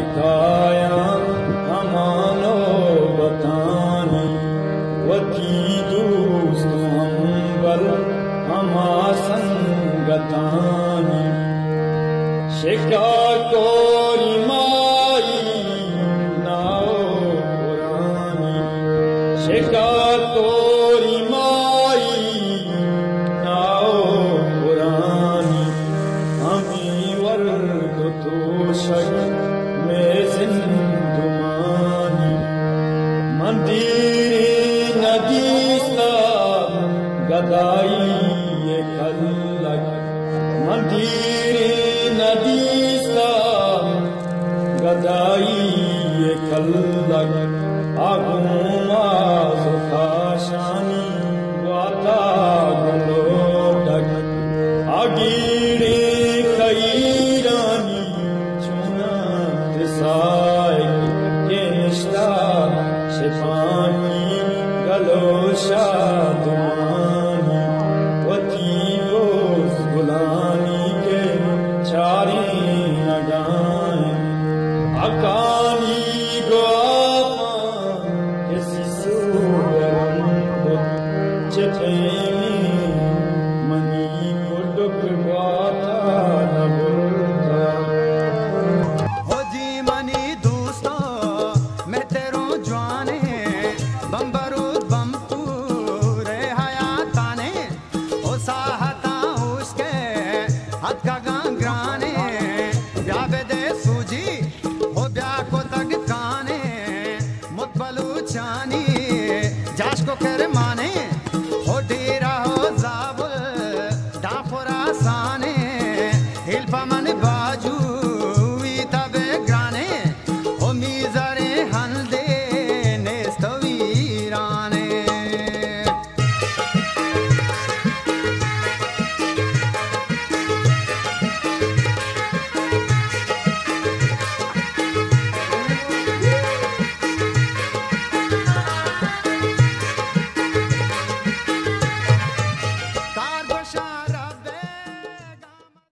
काया हमानो बतानी वती दोस्त हमबल हमा संगतानी शिका कोरी माई नाओ पुरानी शिका कोरी माई नाओ पुरानी हमी वर्ग तो शक में जिंदुमानी मंदिर नदीस्ता गदाई ये कल्लक मंदिर नदीस्ता गदाई ये कल्लक आगूं